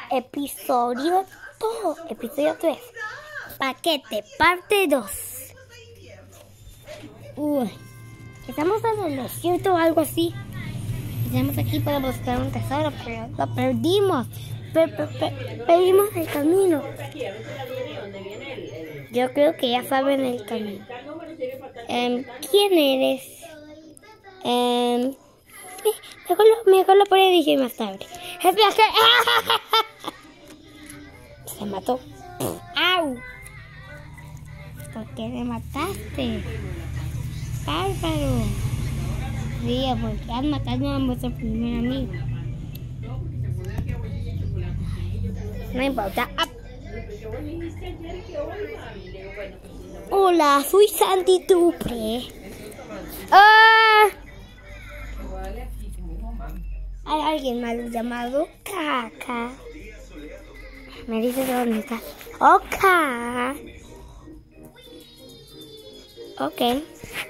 Episodio 2, episodio 3. Paquete, parte 2. Estamos en el desierto o algo así. Estamos aquí para buscar un tesoro, pero lo perdimos. Perdimos el camino. Yo creo que ya saben el camino. ¿Quién eres? Mejor lo puedo decir más tarde. Se mató. ¡Au! ¿Por qué me mataste? ¡Bárbaro! Sí, porque has matado a vuestro primer amigo. No importa. Hola, soy Santi Duple. Hay alguien mal llamado Caca. Me dice dónde está. Ok.